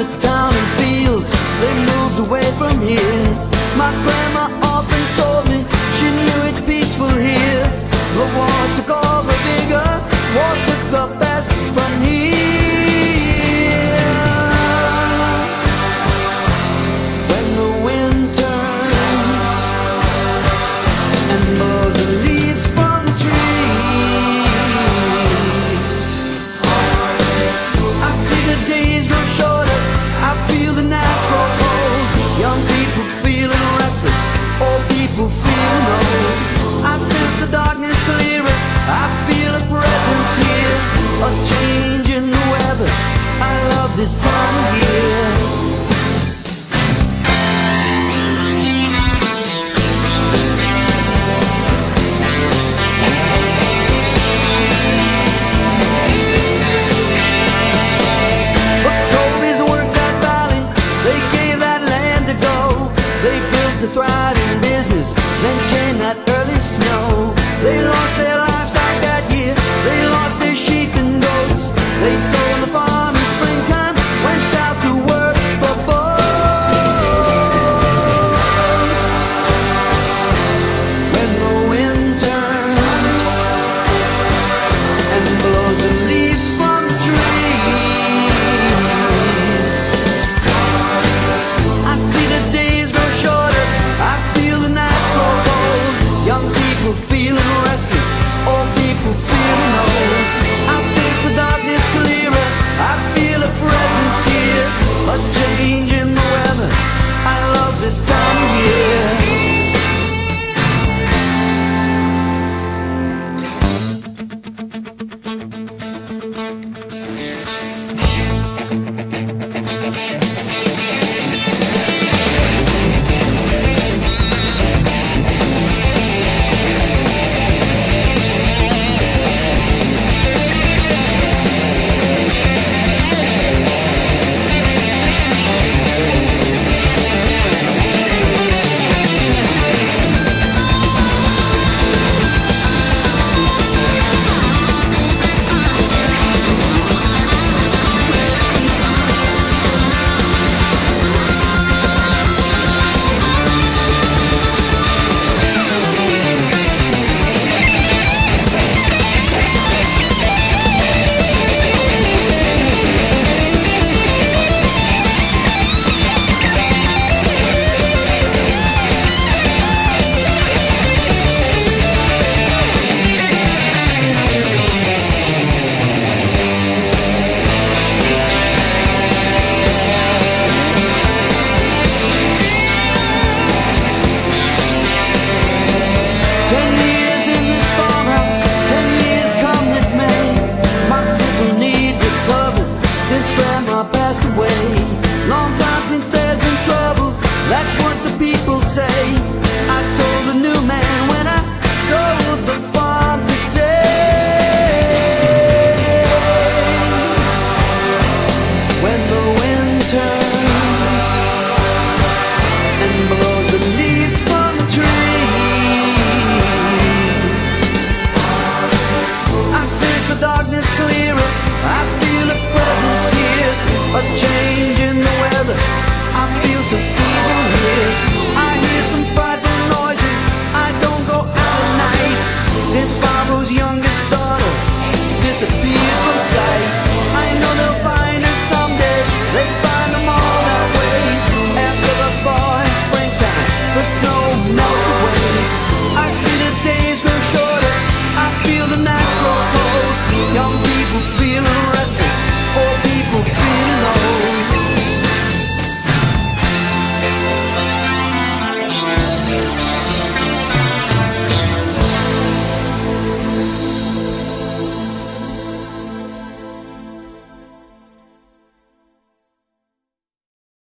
to town and fields, they moved away from here. My grandma often told me she knew it peaceful here. The war took all the vigor, war took the best from here. When the wind turns and blows the leaves from the trees, I see the days grow shorter, I feel the nights grow cold. Young people feeling restless, old people feeling old. I sense the darkness clearer, I feel a presence here. A change in the weather, I love this time of year. The Cobys worked that valley, they gave that land to go. They built a thriving business, then came that early snow. They lost their livestock that year, they lost their sheep and goats. They saw